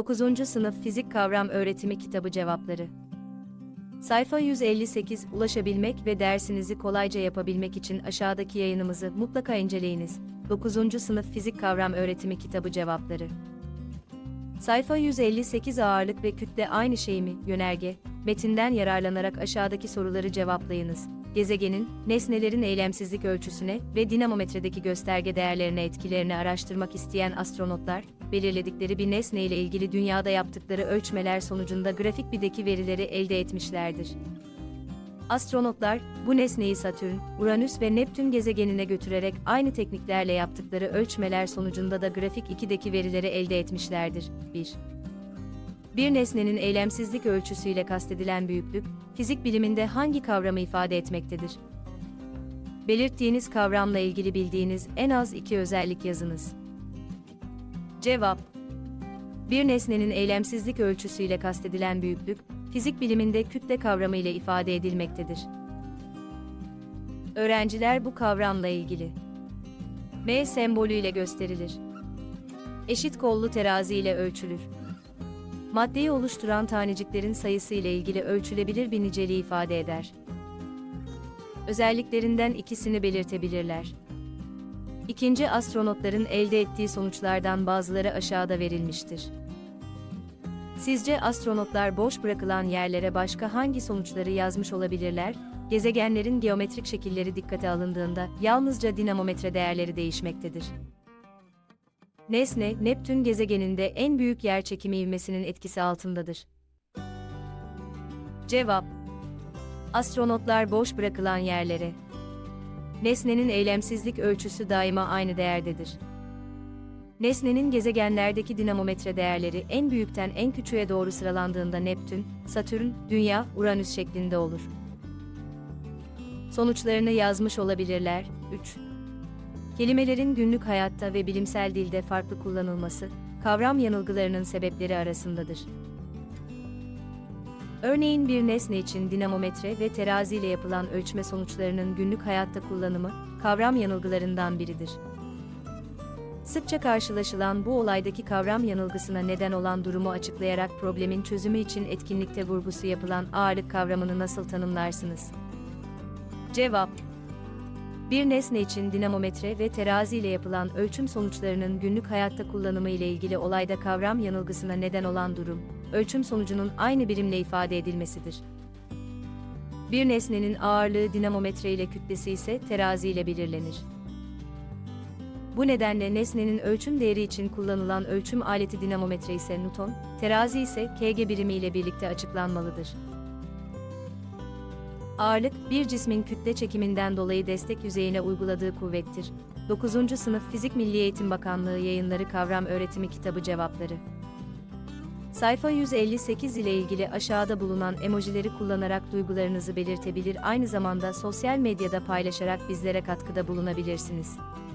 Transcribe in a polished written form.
9. Sınıf Fizik Kavram Öğretimi Kitabı Cevapları. Sayfa 158. Ulaşabilmek ve dersinizi kolayca yapabilmek için aşağıdaki yayınımızı mutlaka inceleyiniz. 9. Sınıf Fizik Kavram Öğretimi Kitabı Cevapları. Sayfa 158. Ağırlık ve kütle aynı şey mi? Yönerge. Metinden yararlanarak aşağıdaki soruları cevaplayınız. Gezegenin, nesnelerin eylemsizlik ölçüsüne ve dinamometredeki gösterge değerlerine etkilerini araştırmak isteyen astronotlar, belirledikleri bir nesne ile ilgili dünyada yaptıkları ölçmeler sonucunda grafik birdeki verileri elde etmişlerdir. Astronotlar, bu nesneyi Satürn, Uranüs ve Neptün gezegenine götürerek aynı tekniklerle yaptıkları ölçmeler sonucunda da grafik 2'deki verileri elde etmişlerdir. 1. Bir nesnenin eylemsizlik ölçüsüyle kastedilen büyüklük, fizik biliminde hangi kavramı ifade etmektedir? Belirttiğiniz kavramla ilgili bildiğiniz en az 2 özellik yazınız. Cevap: Bir nesnenin eylemsizlik ölçüsüyle kastedilen büyüklük, fizik biliminde kütle kavramı ile ifade edilmektedir. Öğrenciler bu kavramla ilgili M sembolüyle gösterilir. Eşit kollu terazi ile ölçülür. Maddeyi oluşturan taneciklerin sayısı ile ilgili ölçülebilir bir niceliği ifade eder. Özelliklerinden ikisini belirtebilirler. İkinci, astronotların elde ettiği sonuçlardan bazıları aşağıda verilmiştir. Sizce astronotlar boş bırakılan yerlere başka hangi sonuçları yazmış olabilirler? Gezegenlerin geometrik şekilleri dikkate alındığında yalnızca dinamometre değerleri değişmektedir. Nesne, Neptün gezegeninde en büyük yerçekimi ivmesinin etkisi altındadır. Cevap: Astronotlar boş bırakılan yerlere. Nesnenin eylemsizlik ölçüsü daima aynı değerdedir. Nesnenin gezegenlerdeki dinamometre değerleri en büyükten en küçüğe doğru sıralandığında Neptün, Satürn, Dünya, Uranüs şeklinde olur. Sonuçlarını yazmış olabilirler. 3. Kelimelerin günlük hayatta ve bilimsel dilde farklı kullanılması, kavram yanılgılarının sebepleri arasındadır. Örneğin bir nesne için dinamometre ve terazi ile yapılan ölçme sonuçlarının günlük hayatta kullanımı, kavram yanılgılarından biridir. Sıkça karşılaşılan bu olaydaki kavram yanılgısına neden olan durumu açıklayarak problemin çözümü için etkinlikte vurgusu yapılan ağırlık kavramını nasıl tanımlarsınız? Cevap: Bir nesne için dinamometre ve terazi ile yapılan ölçüm sonuçlarının günlük hayatta kullanımı ile ilgili olayda kavram yanılgısına neden olan durum, ölçüm sonucunun aynı birimle ifade edilmesidir. Bir nesnenin ağırlığı dinamometre ile, kütlesi ise terazi ile belirlenir. Bu nedenle nesnenin ölçüm değeri için kullanılan ölçüm aleti dinamometre ise Newton, terazi ise kg birimi ile birlikte açıklanmalıdır. Ağırlık, bir cismin kütle çekiminden dolayı destek yüzeyine uyguladığı kuvvettir. 9. Sınıf Fizik Milli Eğitim Bakanlığı Yayınları Kavram Öğretimi Kitabı Cevapları. Sayfa 158 ile ilgili aşağıda bulunan emojileri kullanarak duygularınızı belirtebilir, aynı zamanda sosyal medyada paylaşarak bizlere katkıda bulunabilirsiniz.